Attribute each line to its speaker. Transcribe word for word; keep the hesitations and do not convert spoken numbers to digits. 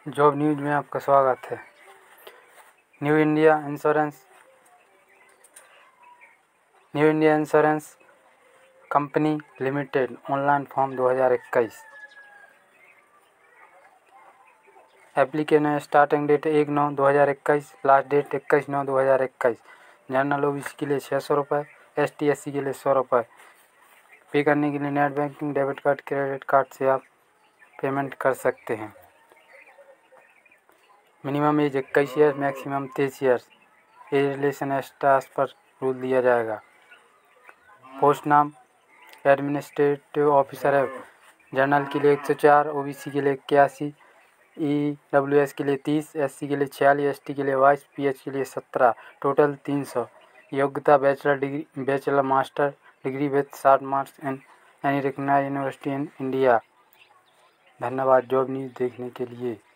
Speaker 1: Job news में आपका स्वागत है। New India insurance new India insurance company limited online form दो हज़ार इक्कीस। एप्लीकेशन स्टार्टिंग डेट एक नौ दो हज़ार इक्कीस, लास्ट डेट इक्कीस नौ दो हज़ार इक्कीस। जनरल ओबीसी के लिए छः सौ रुपये, एस टी एस सी के लिए सौ रुपये। पे करने के लिए net banking, debit card, credit card से आप पेमेंट कर सकते हैं। मिनिमम एज इक्कीस ईयर, मैक्सिमम तेईस ईयर्स। एज रिलेशन स्टास पर रूल दिया जाएगा। पोस्ट नाम एडमिनिस्ट्रेटिव ऑफिसर है। जनरल के लिए एक सौ चार, ओबीसी के लिए इक्यासी, ई डब्ल्यू एस के लिए तीस, एस सी के लिए छियालीस, एस टी के लिए बाईस, पी एच के लिए सत्रह, टोटल तीन सौ। योग्यता bachelor degree, bachelor master degree with साठ marks in any recognised university in India. धन्यवाद जॉब न्यूज़ देखने के लिए।